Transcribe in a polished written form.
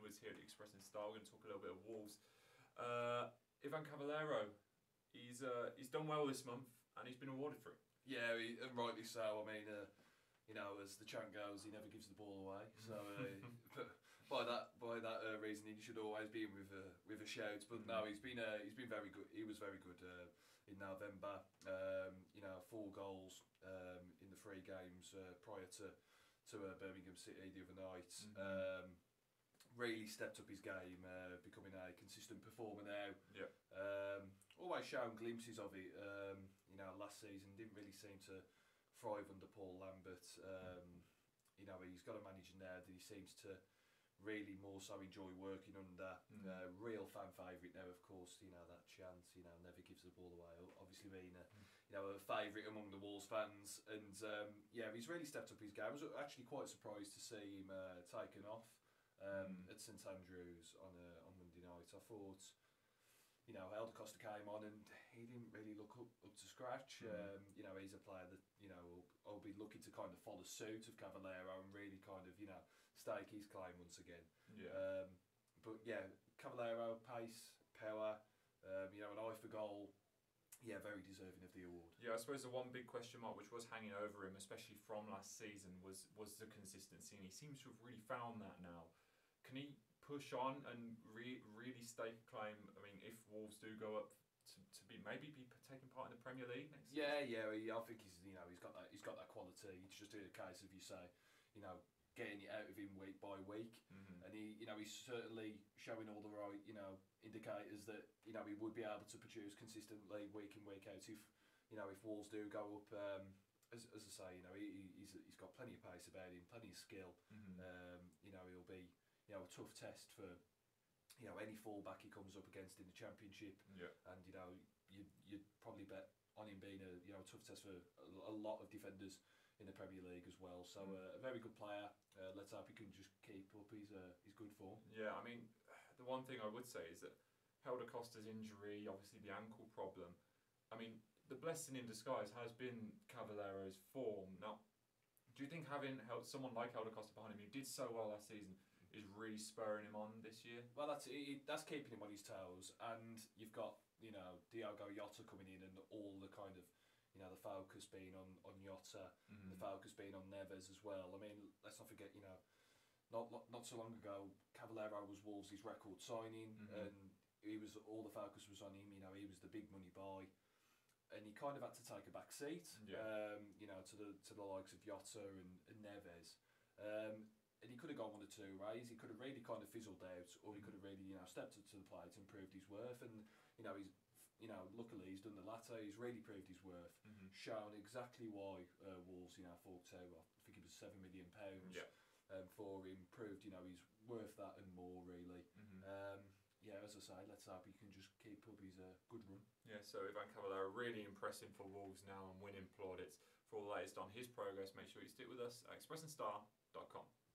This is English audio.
Edwards here at the Express and Star. We're going to talk a little bit of Wolves. Ivan Cavaleiro, he's done well this month and he's been awarded for it. Yeah, and rightly so. I mean, you know, as the chant goes, he never gives the ball away. So by that reason, he should always be in with a shout. But no, he's been very good. He was very good in November. You know, 4 goals in the 3 games prior to Birmingham City the other night. Really stepped up his game, becoming a consistent performer now. Yeah. Always shown glimpses of it. You know, last season didn't really seem to thrive under Paul Lambert. You know, he's got a manager now that he seems to really more so enjoy working under. Real fan favourite now, of course. You know, that chant, you know, never gives the ball away. Obviously being you know, a favourite among the Wolves fans. And yeah, he's really stepped up his game. I was actually quite surprised to see him taken off at St Andrews on Monday night. I thought, you know, Helder Costa came on and he didn't really look up to scratch. You know, he's a player that, you know, will be looking to kind of follow suit of Cavaleiro and really kind of, you know, stake his claim once again. Yeah. But yeah, Cavaleiro, pace, power, you know, an eye for goal. Yeah, very deserving of the award. Yeah, I suppose the one big question mark which was hanging over him, especially from last season, was the consistency, and he seems to have really found that now. Can he push on and really stake a claim? I mean, if Wolves do go up to maybe be taking part in the Premier League next season? Yeah. I think he's got that quality. It's just a case of, you say, you know, getting it out of him week by week, and he's certainly showing all the right, you know, indicators that, you know, he would be able to produce consistently week in, week out if, you know, if Wolves do go up. As I say, you know, he's got plenty of pace about him, plenty of skill. You know, he'll be, you know, a tough test for, you know, any fullback he comes up against in the Championship. Yeah. And, you know, you'd probably bet on him being a, you know, a tough test for a lot of defenders in the Premier League as well. So a very good player. Let's hope he can just keep up his good form. Yeah, I mean, the one thing I would say is that Helder Costa's injury, obviously the ankle problem, I mean, the blessing in disguise has been Cavalleiro's form. Now, do you think having someone like Helder Costa behind him, who did so well last season, is really spurring him on this year? Well, that's keeping him on his toes, and you've got, you know, Diogo Jota coming in, and all the kind of, you know, the focus being on Jota, the focus being on Neves as well. I mean, let's not forget, you know, not so long ago, Cavaleiro was Wolves' record signing, and all the focus was on him. You know, he was the big money buy, and he kind of had to take a back seat. Yeah. You know, to the likes of Jota and Neves. And he could have gone one of 2 ways. He could have really kind of fizzled out, or he could have really, you know, stepped up to the plate and proved his worth. And, you know, luckily he's done the latter. He's really proved his worth, shown exactly why Wolves, you know, forked out, I think it was £7 million for him. Proved, you know, he's worth that and more, really. Yeah, as I say, let's hope he can just keep up his good run. Yeah, so Ivan Cavaleiro really impressing for Wolves now and winning plaudits. For all the latest on his progress, make sure you stick with us at expressandstar.com.